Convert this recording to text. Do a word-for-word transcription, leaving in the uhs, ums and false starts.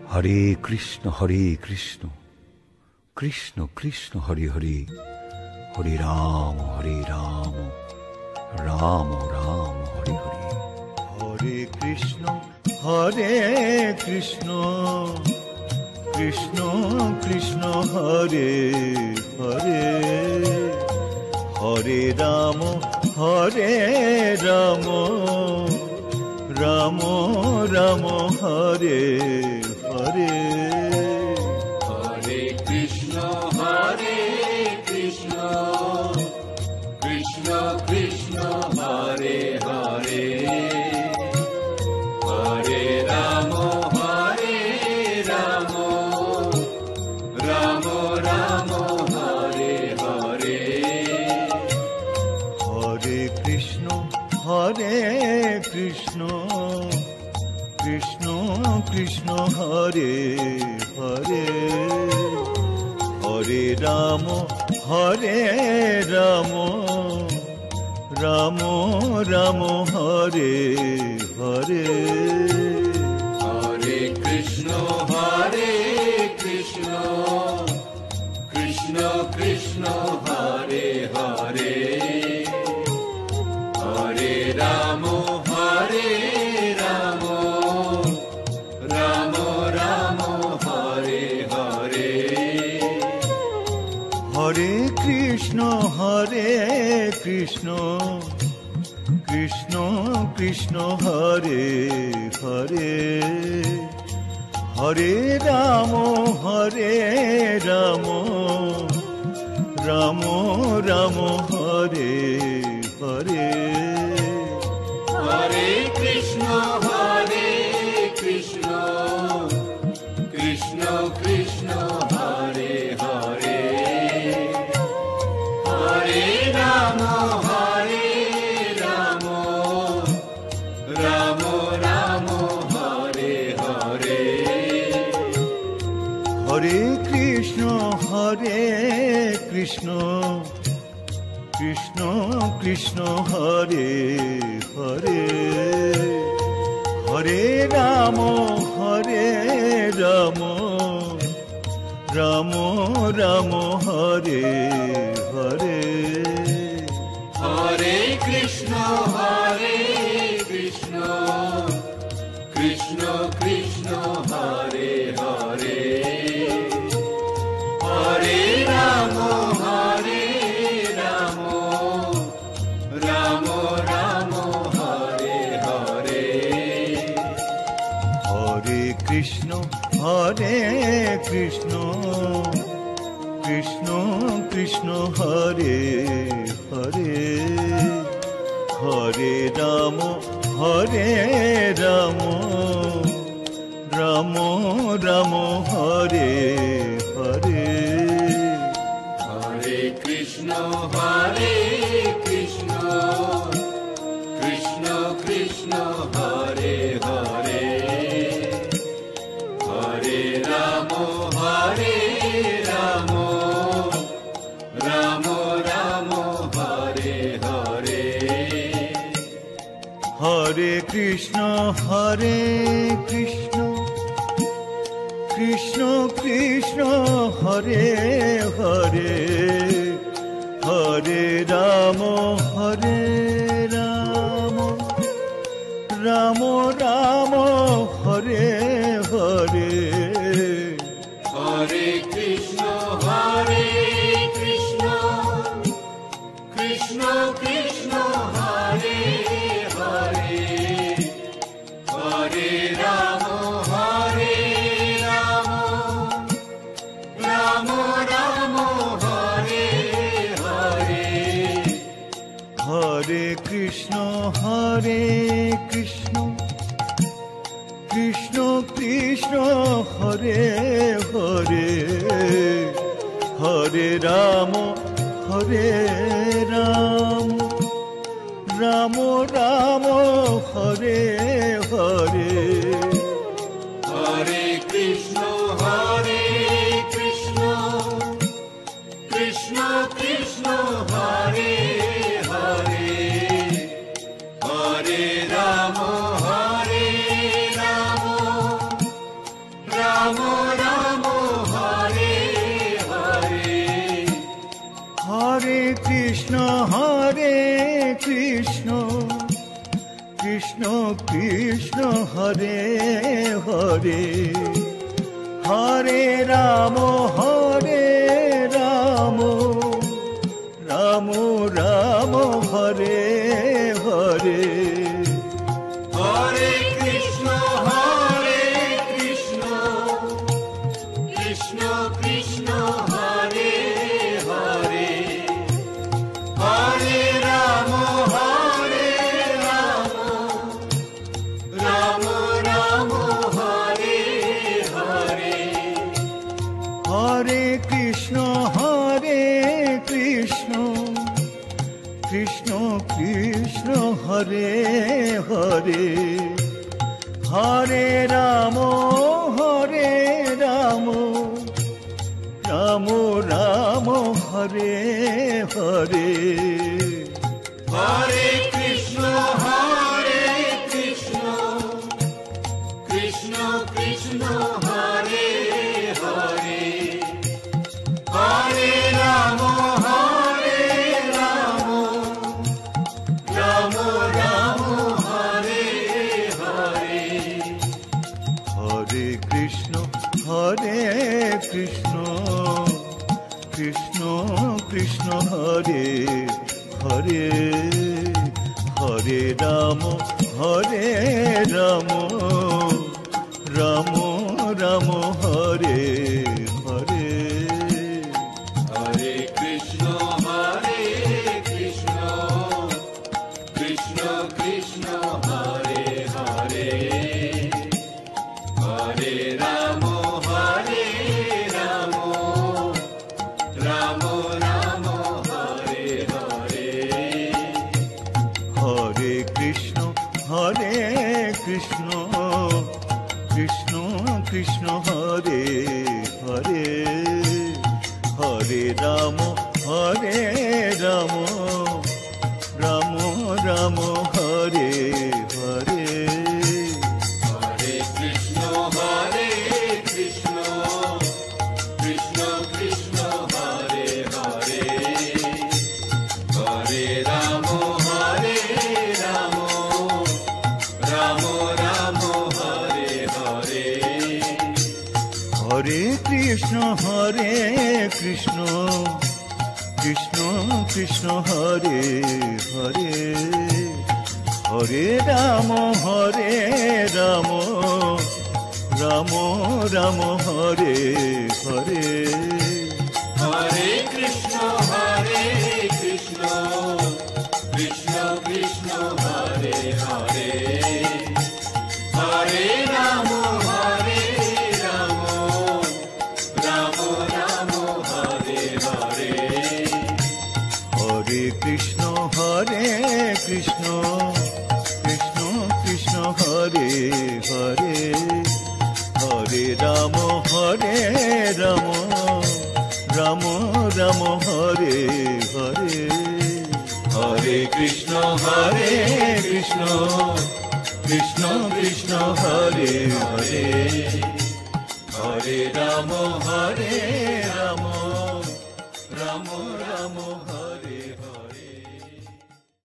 Hare Krishna Hare Krishna Krishna Krishna Hare Hare, Hare Ram Hare Ram Ram Ram Hare Hare. Hare Krishna Hare Krishna Krishna Krishna Hare Hare, Hare Ram Hare Ram Ram Ram Hare Hare. Hare Krishna Hare Krishna Krishna Krishna Hare Hare, Hare Ram Hare Ram Ram Ram Hare Hare. Hare Krishna Hare Krishna Krishna Krishna Hare Hare, Hare Ram Hare Ram Ram Ram Hare Hare. Hare Krishna Hare Krishna Krishna Krishna Hare Hare, Hare Ram Hare Ram Ram Ram Hare Hare. Hare Krishna Hare Krishna Krishna Krishna Hare Hare, Hare Ram Hare Ram Ram Ram Hare Hare. Hare Krishna Hare Krishna Krishna Krishna Hare Hare, Hare Ram Hare Ram Ram Ram Hare Hare. Hare Krishna Hare Krishna Krishna Krishna Hare Hare, Hare Ram Hare Ram Ram Ram Hare Hare. Hare Krishna Hare Krishna Krishna Krishna Hare Hare, Hare Ram Hare Ram Ram Ram Hare Hare. Hare Krishna Hare Krishna Krishna Krishna Hare Hare, Hare Ram Hare Ram Ram Ram Hare Hare. Hare Krishna Hare Krishna Krishna Krishna Hare Hare, Hare Ram Hare Ram Ram Ram Hare Hare. Hare Krishna Hare Krishna Krishna Krishna Hare Hare, Hare Ram Hare Ram Ram Ram Hare Hare. Hare Krishna Hare Krishna Krishna Krishna Hare Hare, Hare Ram Hare Ram Ram Ram Hare Hare. Hare Krishna Hare Krishna Krishna Krishna Hare Hare, Hare Ram Hare Ram Ram Ram Hare Hare. Hare Krishna Hare Krishna Krishna Krishna Hare Hare, Hare Ram Hare Ram Ram Krishna Hare Krishna Krishna Krishna Hare Hare Hare Ram Hare Ram Ram Ram Hare Hare Hare Krishna Hare Krishna Krishna Krishna Hare Hare Hare Ram Hare Ram Ram Ram Hare Hare Hare Krishna Hare Krishna Krishna Krishna Hare Hare Hare Ram Hare Ram Ram Ram Hare Hare Hare Krishna Hare Krishna Krishna Krishna Hare Hare Hare Ram Hare Ram Ram Ram Hare Hare Hare Krishna Hare Krishna Krishna Krishna Hare Hare Hare Ram Hare Ram Ram Ram Hare Hare Hare Krishna Hare Krishna Krishna Krishna Hare Hare Hare Ram Hare Ram Ram Ram Hare Hare Hare Krishna Hare Krishna Krishna Krishna Hare Hare Hare Ram Hare Ram Ram Ram Hare Hare Hare Krishna Hare Krishna Krishna Krishna Hare Hare Hare Ram Hare Ram Ram Ram Hare Hare Hare Krishna Hare Krishna Krishna Krishna Hare Hare Hare Ram Hare Ram Ram Ram Hare Hare Hare Krishna Hare Krishna Krishna Krishna Hare Hare Hare Ram Hare Ram Ram Ram Hare Hare Hare Krishna Hare Krishna Krishna Krishna Hare Hare Hare Ram Hare Ram Ram Ram Hare Hare Hare Krishna Hare Krishna Krishna Krishna Hare Hare Hare Ram Hare